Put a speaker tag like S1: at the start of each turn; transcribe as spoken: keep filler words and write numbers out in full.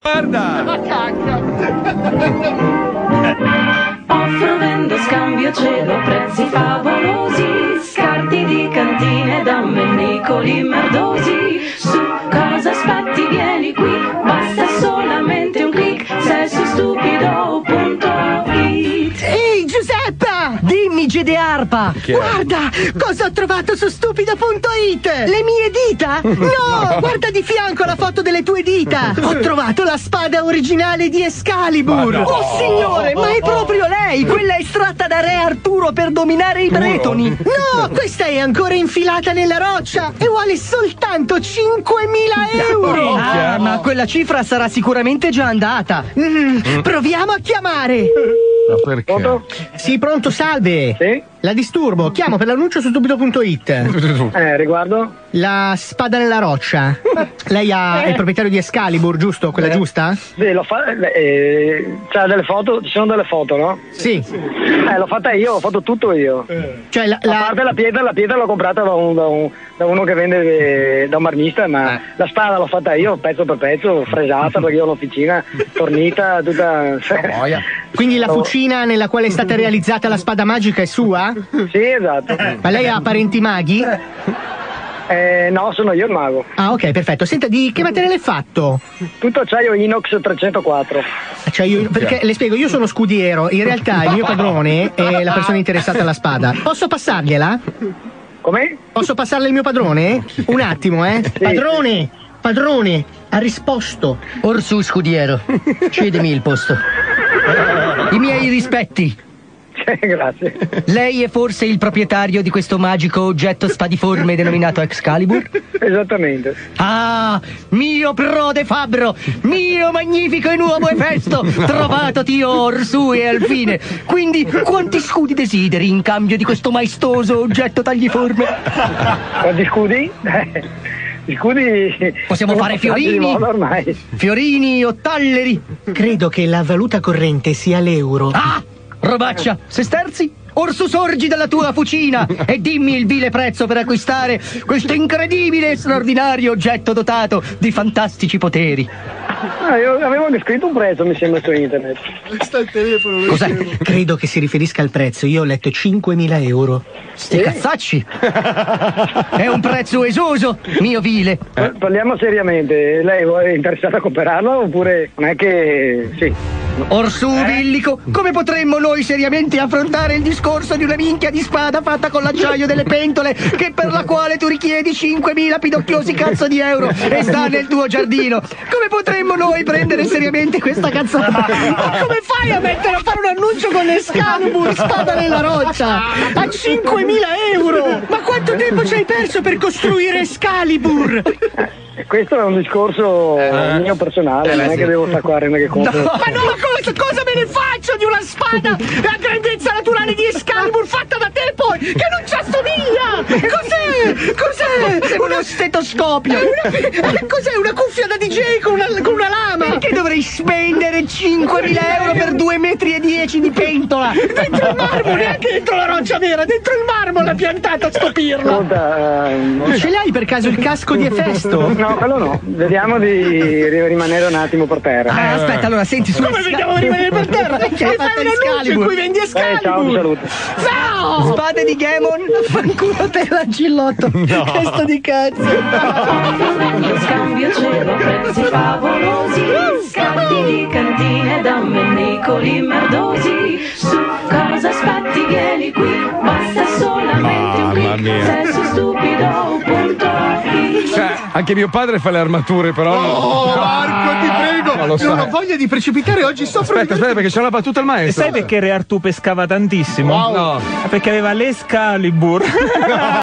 S1: Guarda!
S2: Offro, vendo, scambio, cedo, prezzi favolosi, scarti di cantine da mennicoli merdosi. Su cosa aspetti? Vieni qui, basta solamente un click, sei su stupido punto it.
S3: Ehi Giuseppa! Dimmi Gedearpa! Guarda cosa ho trovato su stupido punto it! Le mie dita? No! Guarda di fianco la foto delle tue dita! Ho trovato la spada originale di Excalibur!
S1: No.
S3: Oh signore, ma è proprio lei! Quella estratta da Re Arturo per dominare i bretoni! No, questa è ancora infilata nella roccia e vuole soltanto cinquemila euro! Ah, ma quella cifra sarà sicuramente già andata! Mm, proviamo a chiamare!
S1: Ma perché?
S4: Pronto?
S3: Sì, pronto, salve!
S4: Sì?
S3: La disturbo, chiamo per l'annuncio su stupido punto it.
S4: Eh, riguardo?
S3: La spada nella roccia. Lei ha, è il proprietario di Excalibur, giusto? Quella
S4: Eh.
S3: giusta?
S4: Sì, l'ho fatta. Eh, c'ha delle foto, ci sono delle foto, no?
S3: Sì.
S4: Eh, l'ho fatta io, ho fatto tutto io.
S3: Cioè, la,
S4: A
S3: la-
S4: parte la pietra, la pietra l'ho comprata da, un, da, un, da uno che vende eh, da un marmista, ma
S3: Eh.
S4: la spada l'ho fatta io, pezzo per pezzo, fresata, perché io ho un'officina, tornita, tutta.
S3: quindi la
S4: Oh.
S3: fucina nella quale è stata realizzata la spada magica è sua?
S4: Sì, esatto.
S3: Ma lei ha parenti maghi?
S4: Eh, no, sono io il mago.
S3: Ah, ok, perfetto. Senta, di che materiale è fatto?
S4: Tutto acciaio inox trecentoquattro.
S3: Cioè, io, perché le spiego, io sono scudiero, in realtà il mio padrone è la persona interessata alla spada. Posso passargliela?
S4: Come?
S3: Posso passarle il mio padrone? Un attimo, eh? Padrone! Padrone! Ha risposto.
S5: Orsù scudiero, cedimi il posto. I miei rispetti.
S4: Grazie.
S5: Lei è forse il proprietario di questo magico oggetto spadiforme denominato Excalibur?
S4: Esattamente.
S5: Ah, mio prode fabbro, mio magnifico e nuovo e festo, trovatoti Orsù e Alfine. Quindi, quanti scudi desideri in cambio di questo maestoso oggetto tagliforme?
S4: Quanti scudi? Eh, gli scudi.
S5: Possiamo
S4: sono
S5: fare
S4: passati di
S5: fiorini?
S4: moda ormai.
S5: Fiorini o talleri?
S3: Credo che la valuta corrente sia l'euro.
S5: Ah! Robaccia, sesterzi? Orsù, sorgi dalla tua fucina e dimmi il vile prezzo per acquistare questo incredibile e straordinario oggetto dotato di fantastici poteri.
S4: Ah, io avevo descritto un prezzo, mi sembra, su internet.
S5: Cos'è?
S3: Credo che si riferisca al prezzo. Io ho letto cinquemila euro.
S5: Sti cazzacci! È un prezzo esoso, mio vile.
S4: Pa- Parliamo seriamente. Lei è interessata a comprarlo oppure non è che. Sì.
S5: Orsù villico, come potremmo noi seriamente affrontare il discorso di una minchia di spada fatta con l'acciaio delle pentole che per la quale tu richiedi cinquemila pidocchiosi cazzo di euro e sta nel tuo giardino? Come potremmo noi prendere seriamente questa cazzata?
S3: Ma come fai a mettere a fare un annuncio con Excalibur, spada nella roccia? A cinquemila euro! Ma quanto tempo ci hai perso per costruire Excalibur?
S4: E questo è un discorso mio personale, non è che devo staccare, non è che conto.
S3: Ma no, ma cosa, cosa me ne faccio di una spada a grandezza naturale di Excalibur fatta da te poi, che non ci assomiglia? Cos'è? Cos'è?
S5: Uno stetoscopio!
S3: Una, cos'è? Una cuffia da D J con una, con una lama?
S5: Perché dovrei spendere cinquemila euro per due metri e dieci di pentola?
S3: Dentro il marmo, neanche dentro la roccia vera, dentro il marmo l'ha piantata sto pirla.
S4: Ascolta, ehm,
S3: Ce l'hai per caso il casco di Efesto?
S4: no, quello no. Vediamo di rimanere un attimo per terra.
S5: Ah, aspetta, allora senti su.
S3: Come vediamo rimanere per terra?
S5: Che
S3: Che
S5: hai
S3: fai
S5: fatto
S3: un annuncio in
S5: Excalibur?
S3: cui vendi
S4: Eh, ciao, ti
S3: Excalibur?
S4: saluto.
S3: Ciao!
S5: Spade di Gamon, fanculo te la gillotto. Testo di cazzo.
S2: Vendo, scambio, cedo, prezzi favolosi, scarti di cantine da mennicoli merdosi. Su cosa aspetti? Vieni qui, basta solamente un
S1: Mamma
S2: click,
S1: mia.
S2: sei su stupido punto it.
S1: Cioè, anche mio padre fa le armature, però.
S3: Oh, Marco, ti prego!
S1: No, lo
S3: non
S1: so.
S3: ho voglia di precipitare oggi, soffro
S1: Aspetta, aspetta, perché c'è una battuta al
S6: E
S1: maestro.
S6: sai perché Re Artù pescava tantissimo?
S1: No.
S6: Perché aveva l'Excalibur.